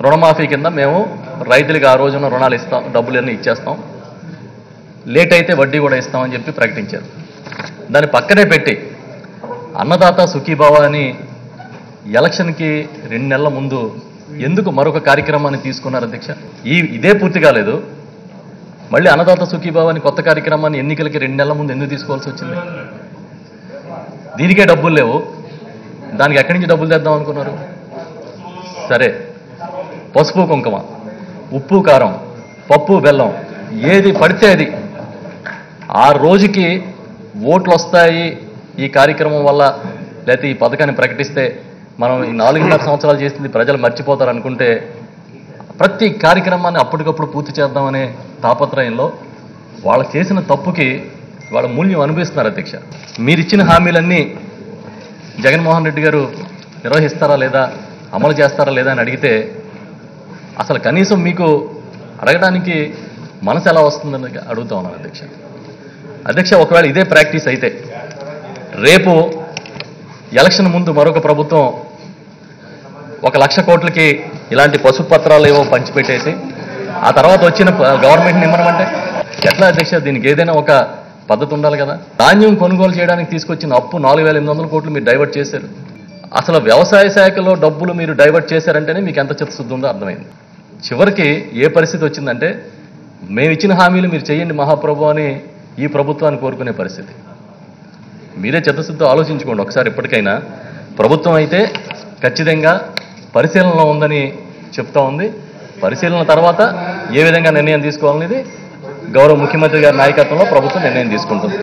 రుణమాఫీ కింద మేము రైతులకు ఆ రోజున రుణాలు ఇస్తాం, డబ్బులన్నీ ఇచ్చేస్తాం, లేట్ అయితే వడ్డీ కూడా ఇస్తామని చెప్పి ప్రకటించారు. దాన్ని పక్కనే పెట్టి అన్నదాత సుఖీభావ అని ఎలక్షన్కి 2 నెలల ముందు ఎందుకు మరొక కార్యక్రమాన్ని తీసుకున్నారు అధ్యక్ష? ఇదే పూర్తి కాలేదు, మళ్ళీ అన్నదాత సుఖీభావ అని కొత్త కార్యక్రమాన్ని ఎన్నికలకి 2 నెలల ముందు ఎందుకు తీసుకోవాల్సి వచ్చింది? దీనికే డబ్బులు లేవు, దానికి ఎక్కడి నుంచి డబ్బులు తెద్దాం అనుకున్నారు? సరే, పసుపు కుంకుమ, ఉప్పు కారం, పప్పు బెల్లం, ఏది పడితే అది ఆ రోజుకి ఓట్లు వస్తాయి ఈ కార్యక్రమం వల్ల, లేకపోతే ఈ పథకాన్ని ప్రకటిస్తే మనం ఈ 4.5 సంవత్సరాలు చేసింది ప్రజలు మర్చిపోతారు అనుకుంటే ప్రతి కార్యక్రమాన్ని అప్పటికప్పుడు పూర్తి చేద్దామనే తాపత్రయంలో వాళ్ళు చేసిన తప్పుకి వాళ్ళ మూల్యం అనుభవిస్తున్నారు అధ్యక్ష. మీరిచ్చిన హామీలన్నీ జగన్మోహన్ రెడ్డి గారు నిర్వహిస్తారా లేదా, అమలు చేస్తారా లేదా అని అడిగితే అసలు కనీసం మీకు అడగడానికి మనసు ఎలా వస్తుందని అడుగుతా ఉన్నాను అధ్యక్ష. ఒకవేళ ఇదే ప్రాక్టీస్ అయితే రేపు ఎలక్షన్ ముందు మరొక ప్రభుత్వం 1,00,000 కోట్లకి ఇలాంటి పసుపు పత్రాలు ఏవో పంచిపెట్టేసి ఆ తర్వాత వచ్చిన గవర్నమెంట్ నిమ్మనమంటే ఎట్లా అధ్యక్ష? దీనికి ఏదైనా ఒక పద్ధతి ఉండాలి కదా. ధాన్యం కొనుగోలు చేయడానికి తీసుకొచ్చిన అప్పు 4,800 కోట్లు మీరు డైవర్ట్ చేశారు. అసలు వ్యవసాయ శాఖలో డబ్బులు మీరు డైవర్ట్ చేశారంటేనే మీకు ఎంత చిత్తశుద్ధి ఉందో అర్థమైంది. చివరికి ఏ పరిస్థితి వచ్చిందంటే మేము ఇచ్చిన హామీలు మీరు చేయండి మహాప్రభు అని ఈ ప్రభుత్వాన్ని కోరుకునే పరిస్థితి. మీరే చిత్తశుద్ధితో ఆలోచించుకోండి ఒకసారి. ఇప్పటికైనా ప్రభుత్వం అయితే ఖచ్చితంగా పరిశీలనలో ఉందని చెప్తా ఉంది. పరిశీలన తర్వాత ఏ విధంగా నిర్ణయం తీసుకోవాలనేది గౌరవ ముఖ్యమంత్రి గారి నాయకత్వంలో ప్రభుత్వం నిర్ణయం తీసుకుంటుంది.